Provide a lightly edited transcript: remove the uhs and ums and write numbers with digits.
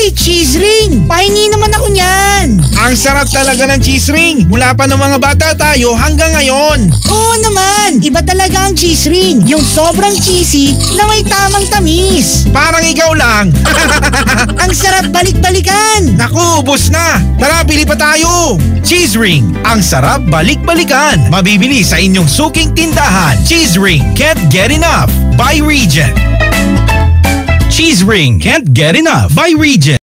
Uy, cheese ring! Pahingi naman ako niyan! Ang sarap talaga ng cheese ring. Mula pa ng mga bata tayo hanggang ngayon. Oo naman! Iba talaga ang cheese ring. Yung sobrang cheesy na may tamang tamis. Parang ikaw lang. Ang sarap balik-balikan! Naku, ubos na. Tara, bili pa tayo. Cheese ring. Ang sarap balik-balikan. Mabibili sa inyong suking tindahan. Cheese ring. Can't get enough. By Regent. Cheese ring. Can't get enough. By Regent.